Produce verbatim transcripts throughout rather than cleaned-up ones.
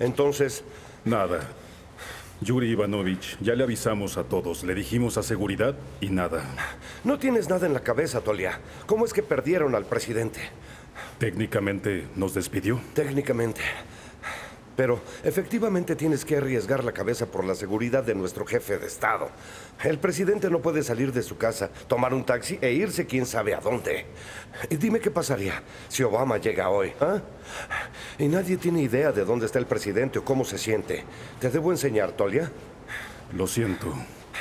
Entonces... Nada. Yuri Ivanovich, ya le avisamos a todos. Le dijimos a seguridad y nada. No tienes nada en la cabeza, Tolia. ¿Cómo es que perdieron al presidente? Técnicamente nos despidió. Técnicamente. Pero efectivamente tienes que arriesgar la cabeza por la seguridad de nuestro jefe de Estado. El presidente no puede salir de su casa, tomar un taxi e irse quién sabe a dónde. Y dime qué pasaría si Obama llega hoy, ¿ah? Y nadie tiene idea de dónde está el presidente o cómo se siente. ¿Te debo enseñar, Tolia? Lo siento.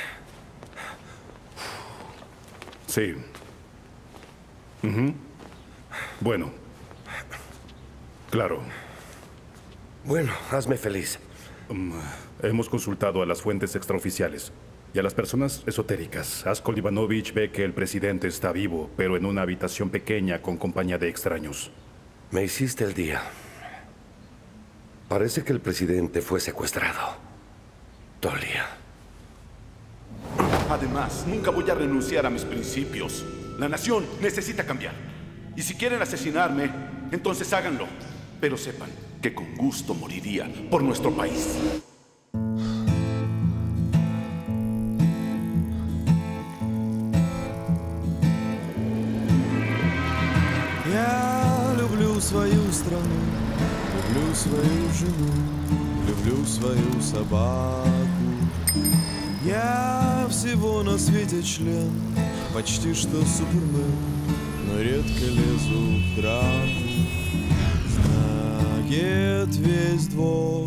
Sí. Uh-huh. Bueno. Claro. Bueno, hazme feliz. Um, hemos consultado a las fuentes extraoficiales y a las personas esotéricas. Askol Ivanovich ve que el presidente está vivo, pero en una habitación pequeña con compañía de extraños. Me hiciste el día. Parece que el presidente fue secuestrado. Tolia. Además, nunca voy a renunciar a mis principios. La nación necesita cambiar. Y si quieren asesinarme, entonces háganlo. Pero sepan que con gusto moriría por nuestro país. Я люблю свою страну, люблю свою жену, люблю свою собаку. Я всего на свете член, почти что супермен, но редко лезу в драку. Знает весь двор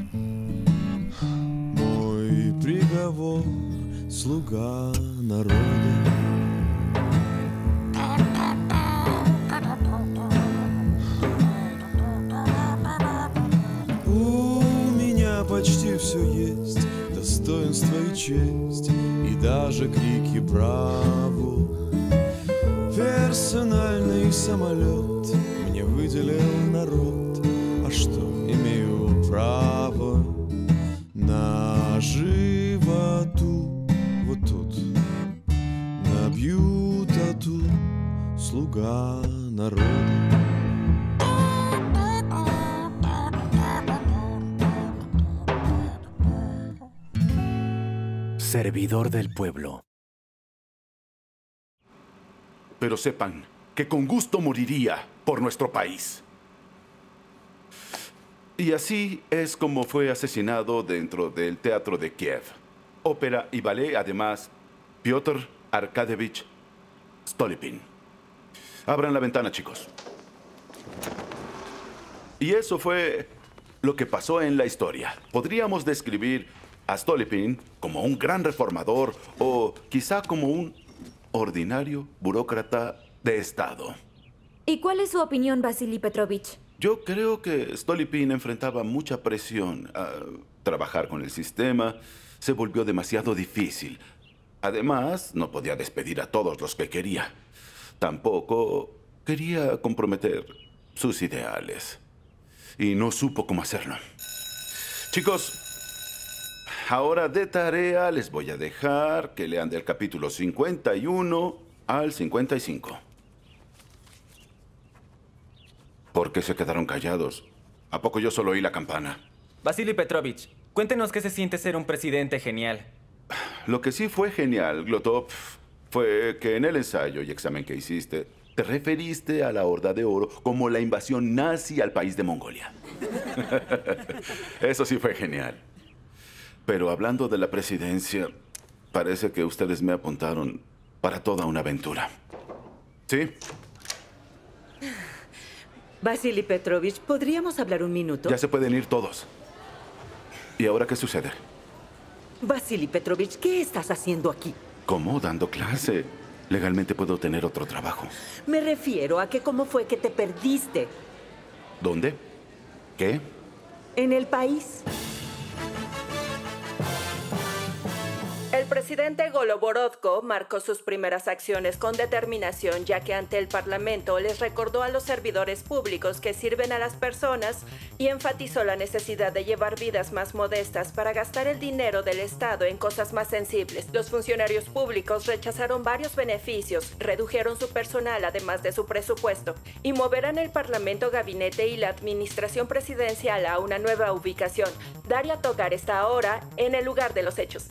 мой приговор, слуга народа. У меня почти все есть, достоинство и честь, и даже крики браво. Персональный самолет мне выделил народ, а что имею право на животу. Вот тут набью тату, слуга народа. Servidor del pueblo. Pero sepan que con gusto moriría por nuestro país. Y así es como fue asesinado dentro del Teatro de Kiev. Ópera y ballet, además, Piotr Arkadievich Stolypin. Abran la ventana, chicos. Y eso fue lo que pasó en la historia. Podríamos describir a Stolypin como un gran reformador o quizá como un ordinario burócrata de Estado. ¿Y cuál es su opinión, Vasily Petrovich? Yo creo que Stolypin enfrentaba mucha presión. Uh, trabajar con el sistema se volvió demasiado difícil. Además, no podía despedir a todos los que quería. Tampoco quería comprometer sus ideales. Y no supo cómo hacerlo. Chicos, ahora de tarea les voy a dejar que lean del capítulo cincuenta y uno al cincuenta y cinco. ¿Por qué se quedaron callados? ¿A poco yo solo oí la campana? Vasily Petrovich, cuéntenos qué se siente ser un presidente genial. Lo que sí fue genial, Glotov, fue que en el ensayo y examen que hiciste, te referiste a la Horda de Oro como la invasión nazi al país de Mongolia. Eso sí fue genial. Pero hablando de la presidencia, parece que ustedes me apuntaron para toda una aventura. ¿Sí? Vasily Petrovich, ¿podríamos hablar un minuto? Ya se pueden ir todos. ¿Y ahora qué sucede? Vasily Petrovich, ¿qué estás haciendo aquí? ¿Cómo? Dando clase. Legalmente puedo tener otro trabajo. Me refiero a que cómo fue que te perdiste. ¿Dónde? ¿Qué? En el país. El presidente Goloborodko marcó sus primeras acciones con determinación, ya que ante el Parlamento les recordó a los servidores públicos que sirven a las personas y enfatizó la necesidad de llevar vidas más modestas para gastar el dinero del Estado en cosas más sensibles. Los funcionarios públicos rechazaron varios beneficios, redujeron su personal además de su presupuesto y moverán el Parlamento, gabinete y la administración presidencial a una nueva ubicación. Daria Togar está ahora en el lugar de los hechos.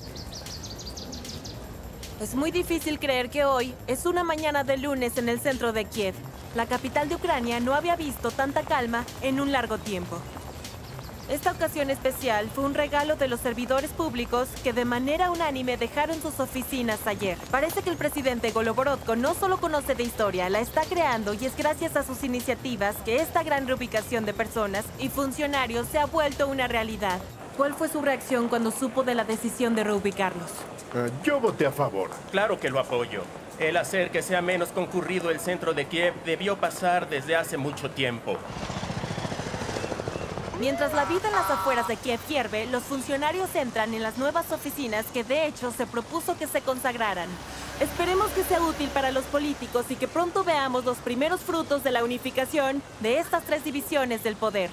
Es muy difícil creer que hoy es una mañana de lunes en el centro de Kiev. La capital de Ucrania no había visto tanta calma en un largo tiempo. Esta ocasión especial fue un regalo de los servidores públicos que de manera unánime dejaron sus oficinas ayer. Parece que el presidente Goloborodko no solo conoce de historia, la está creando y es gracias a sus iniciativas que esta gran reubicación de personas y funcionarios se ha vuelto una realidad. ¿Cuál fue su reacción cuando supo de la decisión de reubicarlos? Uh, yo voté a favor. Claro que lo apoyo. El hacer que sea menos concurrido el centro de Kiev debió pasar desde hace mucho tiempo. Mientras la vida en las afueras de Kiev hierve, los funcionarios entran en las nuevas oficinas que de hecho se propuso que se consagraran. Esperemos que sea útil para los políticos y que pronto veamos los primeros frutos de la unificación de estas tres divisiones del poder.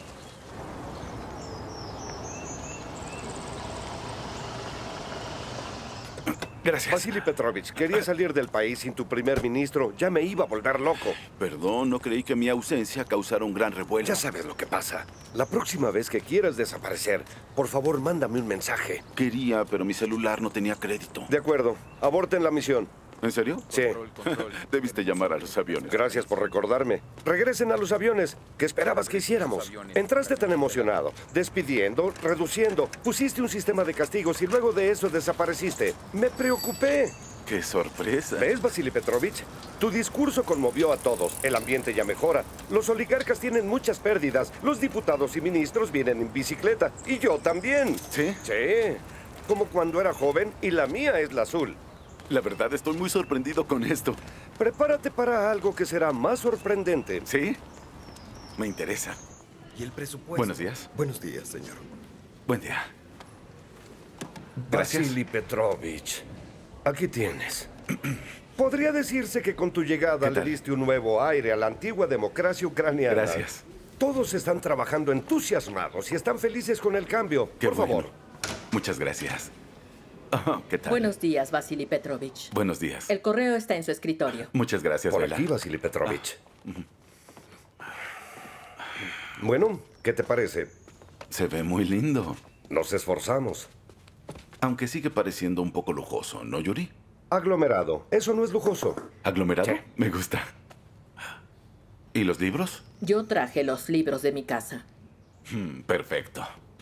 Gracias. Vasily Petrovich, quería salir del país sin tu primer ministro. Ya me iba a volver loco. Perdón, no creí que mi ausencia causara un gran revuelo. Ya sabes lo que pasa. La próxima vez que quieras desaparecer, por favor, mándame un mensaje. Quería, pero mi celular no tenía crédito. De acuerdo. Aborten la misión. ¿En serio? Sí. Control, control. Debiste llamar a los aviones. Gracias por recordarme. Regresen a los aviones. ¿Qué esperabas que hiciéramos? Entraste tan emocionado, despidiendo, reduciendo. Pusiste un sistema de castigos y luego de eso desapareciste. Me preocupé. ¡Qué sorpresa! ¿Ves, Vasily Petrovich? Tu discurso conmovió a todos. El ambiente ya mejora. Los oligarcas tienen muchas pérdidas. Los diputados y ministros vienen en bicicleta. Y yo también. ¿Sí? Sí. Como cuando era joven y la mía es la azul. La verdad, estoy muy sorprendido con esto. Prepárate para algo que será más sorprendente. ¿Sí? Me interesa. ¿Y el presupuesto? Buenos días. Buenos días, señor. Buen día. Gracias. Vasily Petrovich, aquí tienes. Podría decirse que con tu llegada le diste un nuevo aire a la antigua democracia ucraniana. Gracias. Todos están trabajando entusiasmados y están felices con el cambio. Qué Por bueno. favor. Muchas gracias. Oh, ¿qué tal? Buenos días, Vasily Petrovich. Buenos días. El correo está en su escritorio. Muchas gracias, Por Bela. aquí, Vasily Petrovich. Ah. Bueno, ¿qué te parece? Se ve muy lindo. Nos esforzamos. Aunque sigue pareciendo un poco lujoso, ¿no, Yuri? Aglomerado. Eso no es lujoso. ¿Aglomerado? Sí. Me gusta. ¿Y los libros? Yo traje los libros de mi casa. Hmm, perfecto.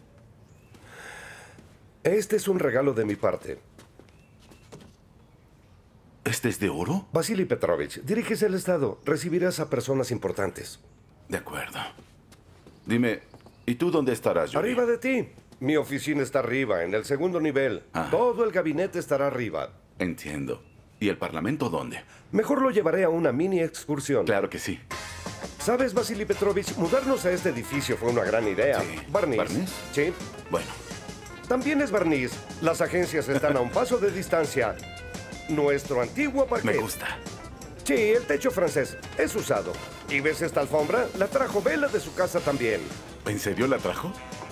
Este es un regalo de mi parte. ¿Este es de oro? Vasily Petrovich, diriges el Estado. Recibirás a personas importantes. De acuerdo. Dime, ¿y tú dónde estarás, Yuri? Arriba de ti. Mi oficina está arriba, en el segundo nivel. Ajá. Todo el gabinete estará arriba. Entiendo. ¿Y el Parlamento dónde? Mejor lo llevaré a una mini excursión. Claro que sí. ¿Sabes, Vasily Petrovich? Mudarnos a este edificio fue una gran idea. Sí. Barniz. ¿Barniz? Sí. Bueno. También es barniz. Las agencias están a un paso de distancia. Nuestro antiguo parquet. Me gusta. Sí, el techo francés es usado. ¿Y ves esta alfombra? La trajo Bela de su casa también. ¿En serio la trajo?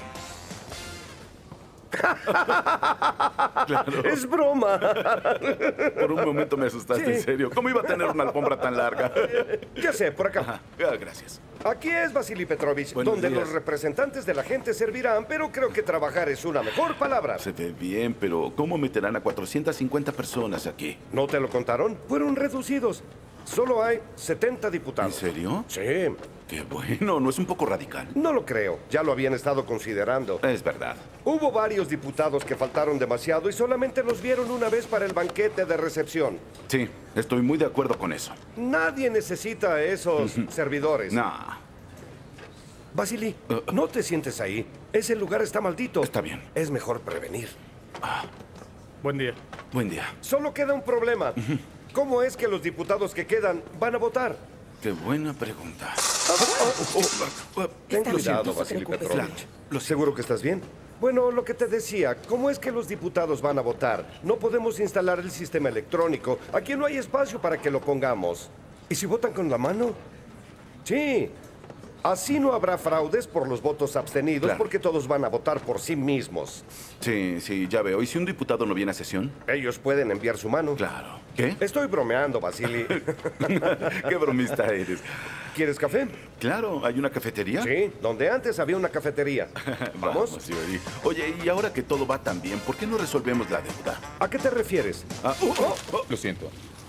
Claro. Es broma. Por un momento me asustaste, Sí. en serio. ¿Cómo iba a tener una alfombra tan larga? Ya sé, por acá. Ajá. Ah, gracias. Aquí es Vasily Petrovich, Buenos donde días. los representantes de la gente servirán, pero creo que trabajar es una mejor palabra. Se ve bien, pero ¿cómo meterán a cuatrocientas cincuenta personas aquí? ¿No te lo contaron? Fueron reducidos. Solo hay setenta diputados. ¿En serio? Sí. Qué bueno, ¿no es un poco radical? No lo creo. Ya lo habían estado considerando. Es verdad. Hubo varios diputados que faltaron demasiado y solamente los vieron una vez para el banquete de recepción. Sí, estoy muy de acuerdo con eso. Nadie necesita a esos servidores. No. Vasily, no te sientes ahí. Ese lugar está maldito. Está bien. Es mejor prevenir. Ah, Buen día. buen día. Solo queda un problema. ¿Cómo es que los diputados que quedan van a votar? Qué buena pregunta. Ten Lo cuidado, siento. Vasily preocupes. Petrovich. Claro, lo ¿Seguro que estás bien? Bueno, lo que te decía, ¿cómo es que los diputados van a votar? No podemos instalar el sistema electrónico. Aquí no hay espacio para que lo pongamos. ¿Y si votan con la mano? Sí. Así no habrá fraudes por los votos abstenidos, Claro. porque todos van a votar por sí mismos. Sí, sí, ya veo. ¿Y si un diputado no viene a sesión? Ellos pueden enviar su mano. Claro. ¿Qué? Estoy bromeando, Vasily. Qué bromista eres. ¿Quieres café? Claro, ¿hay una cafetería? Sí, donde antes había una cafetería. ¿Vamos? Vamos, Yuri. Oye, y ahora que todo va tan bien, ¿por qué no resolvemos la deuda? ¿A qué te refieres? Ah, uh, oh, oh. Lo siento.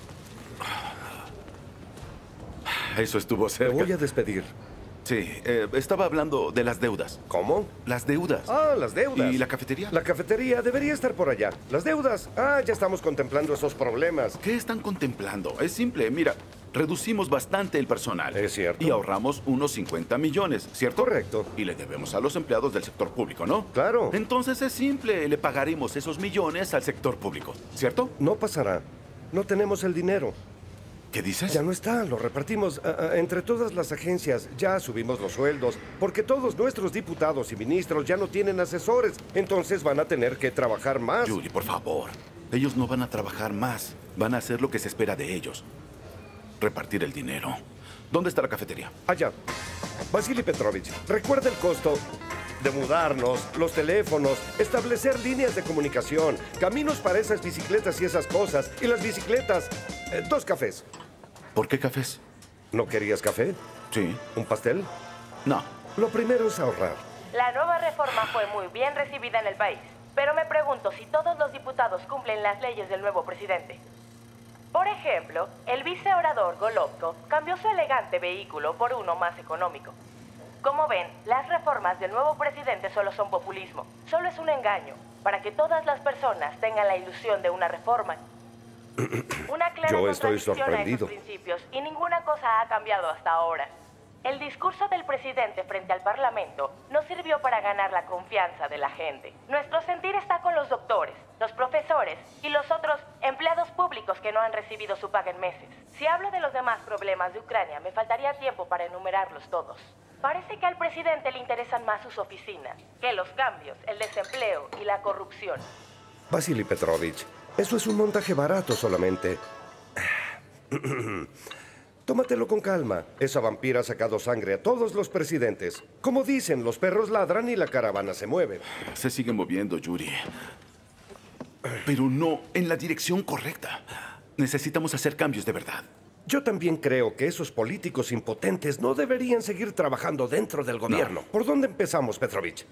Eso estuvo cerca. Te voy a despedir. Sí, eh, estaba hablando de las deudas. ¿Cómo? Las deudas. Ah, las deudas. ¿Y la cafetería? La cafetería debería estar por allá. Las deudas. Ah, ya estamos contemplando esos problemas. ¿Qué están contemplando? Es simple, mira, reducimos bastante el personal. Es cierto. Y ahorramos unos cincuenta millones, ¿cierto? Correcto. Y le debemos a los empleados del sector público, ¿no? Claro. Entonces es simple, le pagaremos esos millones al sector público, ¿cierto? No pasará. No tenemos el dinero. ¿Qué dices? Ya no está, lo repartimos ah, ah, entre todas las agencias. Ya subimos los sueldos, porque todos nuestros diputados y ministros ya no tienen asesores. Entonces van a tener que trabajar más. Yuri, por favor. Ellos no van a trabajar más. Van a hacer lo que se espera de ellos. Repartir el dinero. ¿Dónde está la cafetería? Allá. Vasily Petrovich, recuerda el costo de mudarnos, los teléfonos, establecer líneas de comunicación, caminos para esas bicicletas y esas cosas. Y las bicicletas, eh, dos cafés. ¿Por qué cafés? ¿No querías café? Sí. ¿Un pastel? No. Lo primero es ahorrar. La nueva reforma fue muy bien recibida en el país, pero me pregunto si todos los diputados cumplen las leyes del nuevo presidente. Por ejemplo, el viceorador Golovko cambió su elegante vehículo por uno más económico. Como ven, las reformas del nuevo presidente solo son populismo, solo es un engaño, para que todas las personas tengan la ilusión de una reforma. Una clara Yo estoy contradicción a sorprendido. esos principios y ninguna cosa ha cambiado hasta ahora. El discurso del presidente frente al Parlamento no sirvió para ganar la confianza de la gente. Nuestro sentir está con los doctores, los profesores y los otros empleados públicos que no han recibido su paga en meses. Si hablo de los demás problemas de Ucrania, me faltaría tiempo para enumerarlos todos. Parece que al presidente le interesan más sus oficinas que los cambios, el desempleo y la corrupción. Vasily Petrovich, eso es un montaje barato solamente. Tómatelo con calma. Esa vampira ha sacado sangre a todos los presidentes. Como dicen, los perros ladran y la caravana se mueve. Se sigue moviendo, Yuri. Pero no en la dirección correcta. Necesitamos hacer cambios de verdad. Yo también creo que esos políticos impotentes no deberían seguir trabajando dentro del gobierno. No. ¿Por dónde empezamos, Petrovich?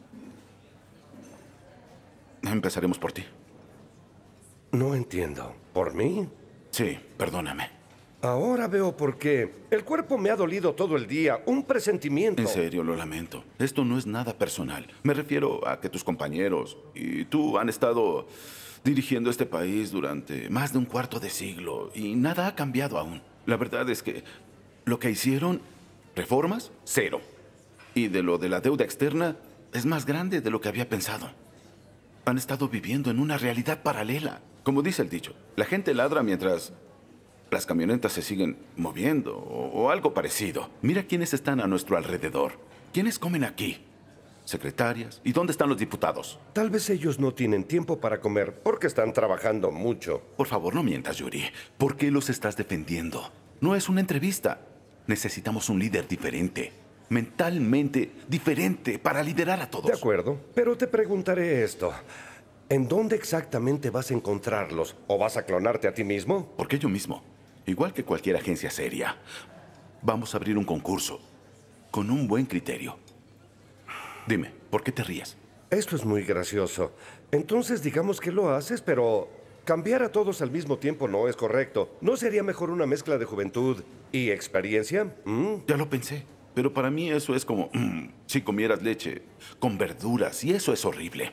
Empezaremos por ti. No entiendo. ¿Por mí? Sí, perdóname. Ahora veo por qué. El cuerpo me ha dolido todo el día. Un presentimiento. En serio, lo lamento. Esto no es nada personal. Me refiero a que tus compañeros y tú han estado dirigiendo este país durante más de un cuarto de siglo y nada ha cambiado aún. La verdad es que lo que hicieron, reformas, cero. Y de lo de la deuda externa, es más grande de lo que había pensado. Han estado viviendo en una realidad paralela. Como dice el dicho, la gente ladra mientras las camionetas se siguen moviendo o, o algo parecido. Mira quiénes están a nuestro alrededor. ¿Quiénes comen aquí? Secretarias. ¿Y dónde están los diputados? Tal vez ellos no tienen tiempo para comer porque están trabajando mucho. Por favor, no mientas, Yuri. ¿Por qué los estás defendiendo? No es una entrevista. Necesitamos un líder diferente. Mentalmente diferente para liderar a todos. De acuerdo, pero te preguntaré esto. ¿En dónde exactamente vas a encontrarlos? ¿O vas a clonarte a ti mismo? ¿Por qué yo mismo? Igual que cualquier agencia seria. Vamos a abrir un concurso con un buen criterio. Dime, ¿por qué te ríes? Esto es muy gracioso. Entonces digamos que lo haces, pero cambiar a todos al mismo tiempo no es correcto. ¿No sería mejor una mezcla de juventud y experiencia? ¿Mm? Ya lo pensé. Pero para mí eso es como mm, si comieras leche con verduras, y eso es horrible.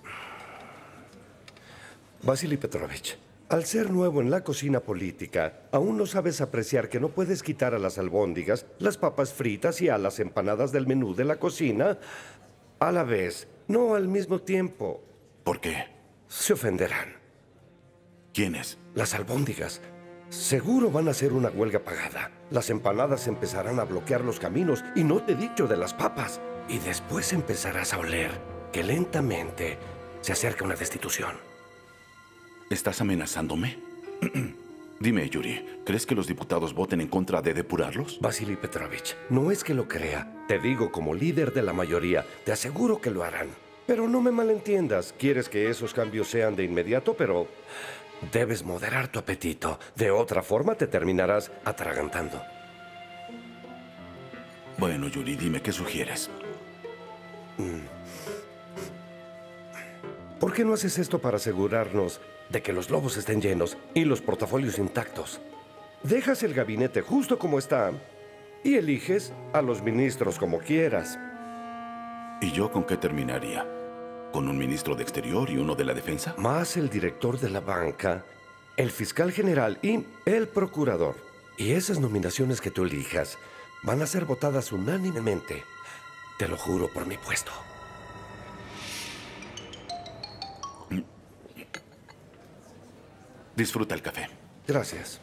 Vasily Petrovich, al ser nuevo en la cocina política, aún no sabes apreciar que no puedes quitar a las albóndigas, las papas fritas y a las empanadas del menú de la cocina a la vez, no al mismo tiempo. ¿Por qué? Se ofenderán. ¿Quiénes? Las albóndigas. Seguro van a hacer una huelga pagada. Las empanadas empezarán a bloquear los caminos y no te he dicho de las papas. Y después empezarás a oler. que lentamente se acerca una destitución. ¿Estás amenazándome? Dime, Yuri, ¿crees que los diputados voten en contra de depurarlos? Vasily Petrovich, no es que lo crea. Te digo como líder de la mayoría, te aseguro que lo harán. Pero no me malentiendas. Quieres que esos cambios sean de inmediato, pero debes moderar tu apetito. De otra forma te terminarás atragantando. Bueno, Yuri, dime, ¿qué sugieres? ¿Por qué no haces esto para asegurarnos de que los globos estén llenos y los portafolios intactos? Dejas el gabinete justo como está y eliges a los ministros como quieras. ¿Y yo con qué terminaría? ¿Con un ministro de Exterior y uno de la Defensa? Más el director de la banca, el fiscal general y el procurador. Y esas nominaciones que tú elijas van a ser votadas unánimemente. Te lo juro por mi puesto. Disfruta el café. Gracias.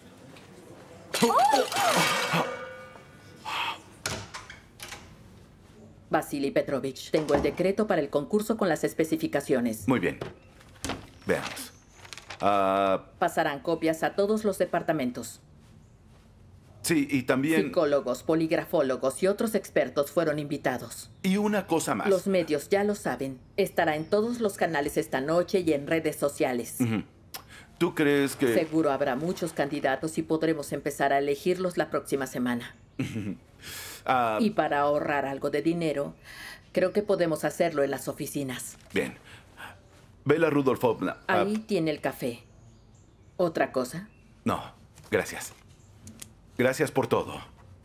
Vasily Petrovich, tengo el decreto para el concurso con las especificaciones. Muy bien. Veamos. Uh... Pasarán copias a todos los departamentos. Sí, y también... Psicólogos, poligrafólogos y otros expertos fueron invitados. Y una cosa más. Los medios ya lo saben. Estará en todos los canales esta noche y en redes sociales. Uh-huh. ¿Tú crees que...? Seguro habrá muchos candidatos y podremos empezar a elegirlos la próxima semana. uh... Y para ahorrar algo de dinero, creo que podemos hacerlo en las oficinas. Bien. Bela Rudolfovna... Ahí uh... tiene el café. ¿Otra cosa? No, gracias. Gracias por todo.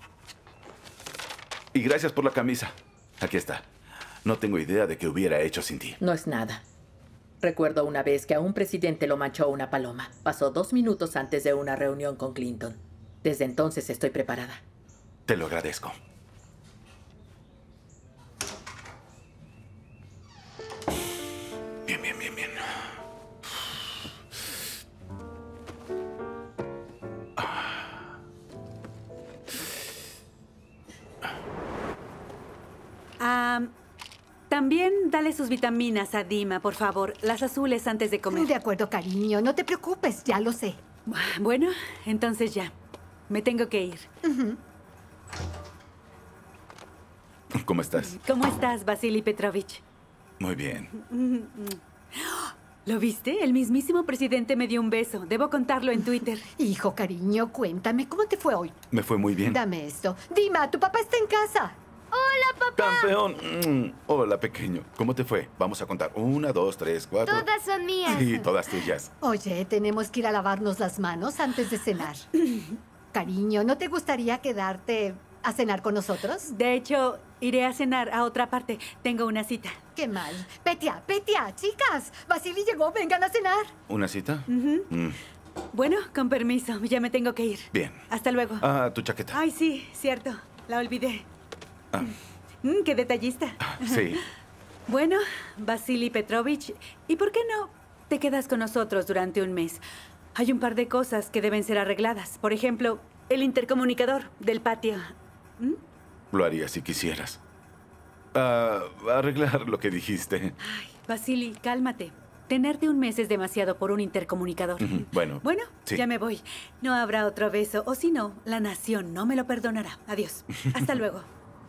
Y gracias por la camisa. Aquí está. No tengo idea de qué hubiera hecho sin ti. No es nada. Recuerdo una vez que a un presidente lo manchó una paloma. Pasó dos minutos antes de una reunión con Clinton. Desde entonces estoy preparada. Te lo agradezco. Bien, bien, bien, bien. Ah, también dale sus vitaminas a Dima, por favor. Las azules antes de comer. De acuerdo, cariño. No te preocupes, ya lo sé. Bueno, entonces ya. Me tengo que ir. Uh-huh. ¿Cómo estás? ¿Cómo estás, Vasily Petrovich? Muy bien. ¿Lo viste? El mismísimo presidente me dio un beso. Debo contarlo en Twitter. Hijo, cariño, cuéntame, ¿cómo te fue hoy? Me fue muy bien. Dame esto. Dima, tu papá está en casa. ¡Hola, papá! ¡Campeón! Mm. Hola, pequeño. ¿Cómo te fue? Vamos a contar. Una, dos, tres, cuatro. Todas son mías. Sí, todas tuyas. Oye, tenemos que ir a lavarnos las manos antes de cenar. Cariño, ¿no te gustaría quedarte a cenar con nosotros? De hecho, iré a cenar a otra parte. Tengo una cita. Qué mal. Petia, Petia, chicas. Vasily llegó, vengan a cenar. ¿Una cita? Uh-huh. Mm. Bueno, con permiso, ya me tengo que ir. Bien. Hasta luego. Ah, tu chaqueta. Ay, sí, cierto. La olvidé. Ah. Mm, qué detallista. Sí. Bueno, Vasily Petrovich, ¿y por qué no te quedas con nosotros durante un mes? Hay un par de cosas que deben ser arregladas. Por ejemplo, el intercomunicador del patio. ¿Mm? Lo haría si quisieras. Uh, arreglar lo que dijiste. Ay, Vasily, cálmate. Tenerte un mes es demasiado por un intercomunicador. Uh-huh. Bueno. Bueno, sí. Ya me voy. No habrá otro beso. O si no, la nación no me lo perdonará. Adiós. Hasta luego.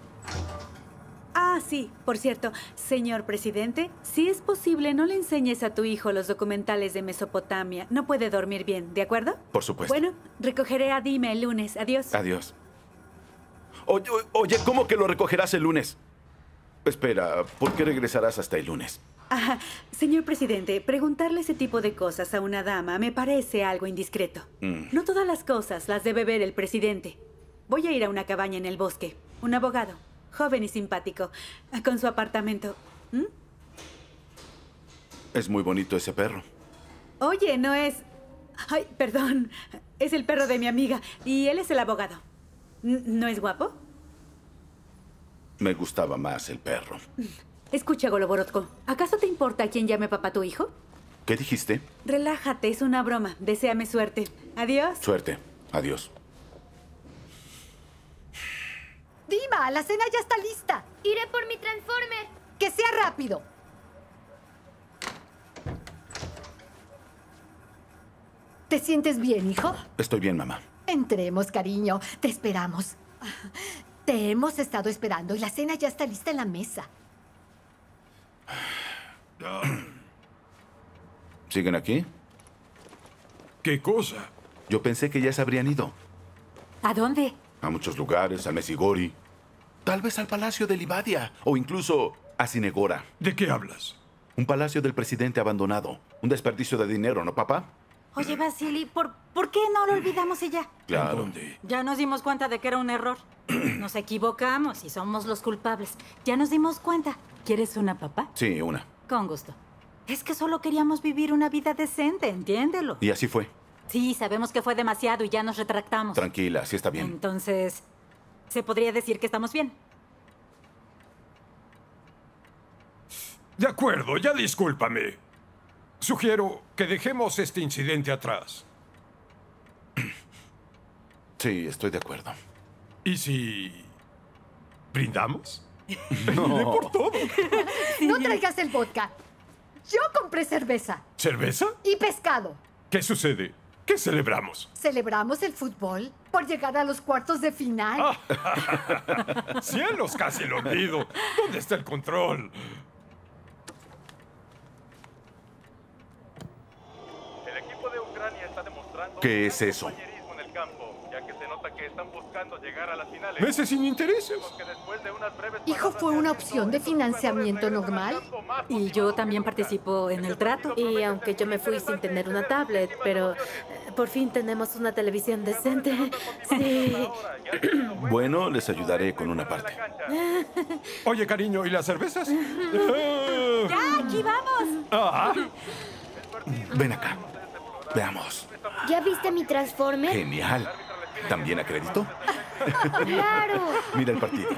Ah, sí, por cierto, señor presidente, si es posible, no le enseñes a tu hijo los documentales de Mesopotamia. No puede dormir bien, ¿de acuerdo? Por supuesto. Bueno, recogeré a Dima el lunes. Adiós. Adiós. Oye, oye, ¿cómo que lo recogerás el lunes? Espera, ¿por qué regresarás hasta el lunes? Ah, señor presidente, preguntarle ese tipo de cosas a una dama me parece algo indiscreto. Mm. No todas las cosas las debe ver el presidente. Voy a ir a una cabaña en el bosque. Un abogado, joven y simpático, con su apartamento. ¿Mm? Es muy bonito ese perro. Oye, no es... Ay, perdón. Es el perro de mi amiga y él es el abogado. ¿No es guapo? Me gustaba más el perro. Escucha, Goloborodko, ¿acaso te importa quién llame papá a tu hijo? ¿Qué dijiste? Relájate, es una broma. Deséame suerte. Adiós. Suerte. Adiós. Dima, la cena ya está lista. Iré por mi Transformer. ¡Que sea rápido! ¿Te sientes bien, hijo? Estoy bien, mamá. Entremos, cariño. Te esperamos. Te hemos estado esperando y la cena ya está lista en la mesa. ¿Siguen aquí? ¿Qué cosa? Yo pensé que ya se habrían ido. ¿A dónde? A muchos lugares, a Mesigori. Tal vez al Palacio de Livadia. O incluso a Cinegora. ¿De qué hablas? Un palacio del presidente abandonado. Un desperdicio de dinero, ¿no, papá? Oye, Vasily, ¿por, ¿por qué no lo olvidamos y ya? Claro. ¿Dónde? Ya nos dimos cuenta de que era un error. Nos equivocamos y somos los culpables. Ya nos dimos cuenta. ¿Quieres una, papá? Sí, una. Con gusto. Es que solo queríamos vivir una vida decente, entiéndelo. Y así fue. Sí, sabemos que fue demasiado y ya nos retractamos. Tranquila, sí está bien. Entonces, ¿se podría decir que estamos bien? De acuerdo, ya discúlpame. Sugiero que dejemos este incidente atrás. Sí, estoy de acuerdo. ¿Y si brindamos? No. Brindé por todo. No traigas el vodka. Yo compré cerveza. ¿Cerveza? Y pescado. ¿Qué sucede? ¿Qué celebramos? Celebramos el fútbol por llegar a los cuartos de final. ¡Cielos, casi lo olvido! ¿Dónde está el control? El equipo de Ucrania está demostrando ¿Qué es eso? compañerismo en el campo, ya que se nota que están buscando llegar a las finales. ¿Meses sin intereses? Hijo, ¿fue una opción de financiamiento normal? Y yo también participo en el trato. Y aunque yo me fui sin tener una tablet, pero eh, por fin tenemos una televisión decente. Sí. Bueno, les ayudaré con una parte. Oye, cariño, ¿y las cervezas? ¡Ya, aquí vamos! Ah. Ven acá. Veamos. ¿Ya viste mi Transformer? Genial. ¿También acredito? ¡Claro! Mira el partido.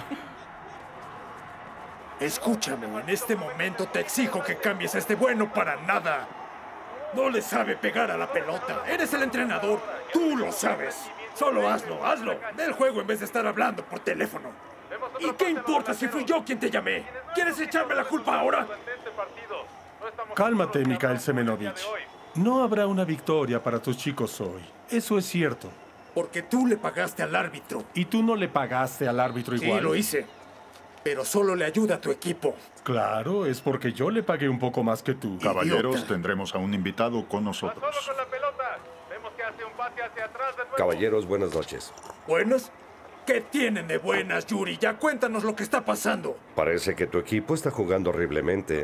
Escúchame, en este momento te exijo que cambies a este bueno para nada. No le sabe pegar a la pelota. Eres el entrenador. Tú lo sabes. Solo hazlo, hazlo. Ve el juego en vez de estar hablando por teléfono. ¿Y qué importa si fui yo quien te llamé? ¿Quieres echarme la culpa ahora? Cálmate, Mikhail Semenovich. No habrá una victoria para tus chicos hoy. Eso es cierto. Porque tú le pagaste al árbitro. ¿Y tú no le pagaste al árbitro igual? Sí, lo hice. Pero solo le ayuda a tu equipo. Claro, es porque yo le pagué un poco más que tú. Caballeros, Idiota. tendremos a un invitado con nosotros. Caballeros, buenas noches. ¿Buenas? ¿Qué tienen de buenas, Yuri? Ya cuéntanos lo que está pasando. Parece que tu equipo está jugando horriblemente.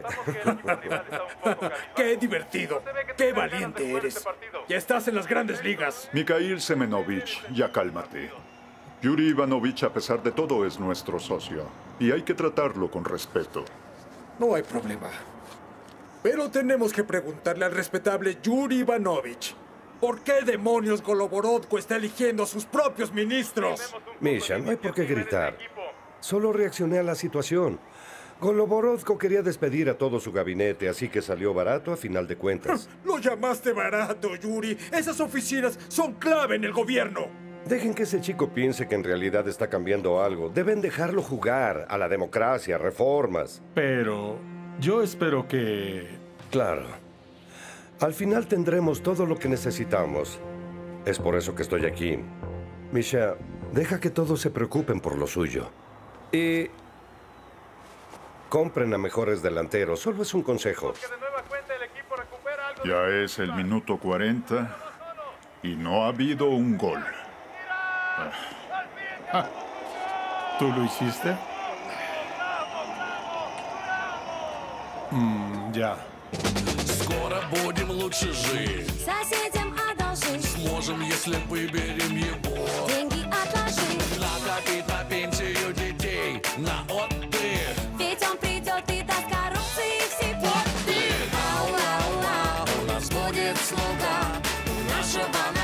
¡Qué divertido! ¡Qué valiente eres! Ya estás en las grandes ligas. Mikhail Semenovich, ya cálmate. Yuri Ivanovich, a pesar de todo, es nuestro socio. Y hay que tratarlo con respeto. No hay problema. Pero tenemos que preguntarle al respetable Yuri Ivanovich. ¿Por qué demonios Goloborodko está eligiendo a sus propios ministros? Misha, no hay por qué gritar. Solo reaccioné a la situación. Goloborodko quería despedir a todo su gabinete, así que salió barato a final de cuentas. Lo llamaste barato, Yuri. Esas oficinas son clave en el gobierno. Dejen que ese chico piense que en realidad está cambiando algo. Deben dejarlo jugar a la democracia, reformas. Pero yo espero que... Claro. Al final tendremos todo lo que necesitamos. Es por eso que estoy aquí. Misha, deja que todos se preocupen por lo suyo. Y... compren a mejores delanteros. Solo es un consejo. Ya es el minuto cuarenta y no ha habido un gol. Ah, ¿tú lo hiciste? Mm, ya. Скоро будем лучше жить. Соседям одолжи. Сможем, если выберем его. Деньги отложи. Накопить на пенсию детей, на отдых. Ведь он придет и даст коррупции все пятки. Ау, ау, ау, у нас будет слуга. Нашего